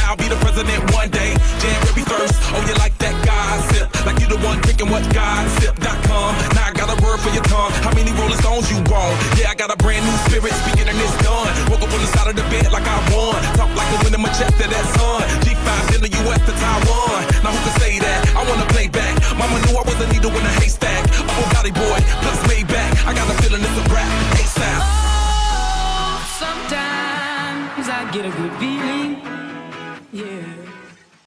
I'll be the president one day. January 1st, oh, you like that gossip? Like you the one drinking what gossip.com. Now I got a word for your tongue. How many Rolling Stones you want? Yeah, I got a brand new spirit speaking and it's done. Woke up on the side of the bed like I won. Talk like the wind in my chest to that sun. G5 in the US to Taiwan. Now who can say that? I wanna play back. Mama knew I was a needle in a haystack. Oh, Gotti boy, plus Maybach. I got a feeling it's a rap. ASAP. Oh, sometimes I get a good feeling.